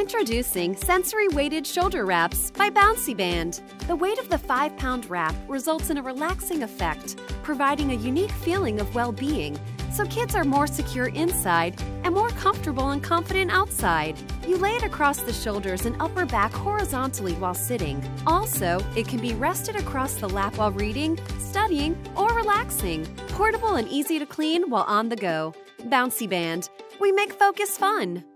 Introducing Sensory Weighted Shoulder Wraps by Bouncyband. The weight of the 5-pound wrap results in a relaxing effect, providing a unique feeling of well-being, so kids are more secure inside and more comfortable and confident outside. You lay it across the shoulders and upper back horizontally while sitting. Also, it can be rested across the lap while reading, studying, or relaxing. Portable and easy to clean while on the go. Bouncyband. We make focus fun.